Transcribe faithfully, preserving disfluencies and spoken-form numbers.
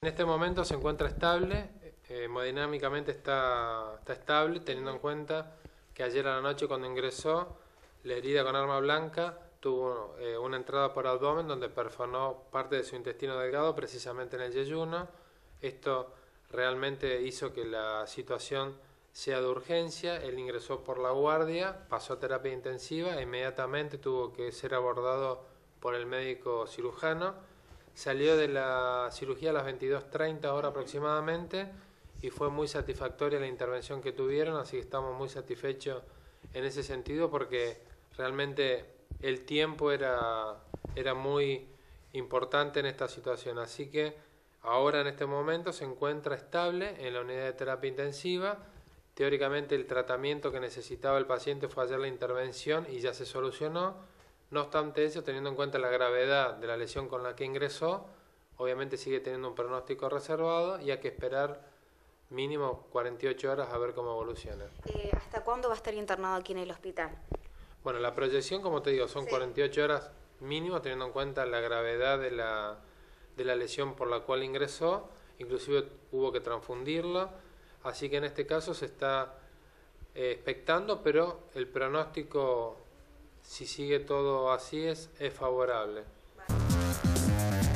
En este momento se encuentra estable, eh, hemodinámicamente está, está estable, teniendo en cuenta que ayer a la noche cuando ingresó, la herida con arma blanca tuvo eh, una entrada por abdomen donde perforó parte de su intestino delgado, precisamente en el yeyuno. Esto realmente hizo que la situación sea de urgencia. Él ingresó por la guardia, pasó a terapia intensiva e inmediatamente tuvo que ser abordado por el médico cirujano. Salió de la cirugía a las veintidós treinta horas aproximadamente y fue muy satisfactoria la intervención que tuvieron, así que estamos muy satisfechos en ese sentido porque realmente el tiempo era, era muy importante en esta situación. Así que ahora en este momento se encuentra estable en la unidad de terapia intensiva. Teóricamente el tratamiento que necesitaba el paciente fue ayer la intervención y ya se solucionó. No obstante eso, teniendo en cuenta la gravedad de la lesión con la que ingresó, obviamente sigue teniendo un pronóstico reservado y hay que esperar mínimo cuarenta y ocho horas a ver cómo evoluciona. Eh, ¿Hasta cuándo va a estar internado aquí en el hospital? Bueno, la proyección, como te digo, son sí. cuarenta y ocho horas mínimo, teniendo en cuenta la gravedad de la, de la lesión por la cual ingresó, inclusive hubo que transfundirlo, así que en este caso se está eh, expectando, pero el pronóstico, si sigue todo así, es, es favorable. Vale.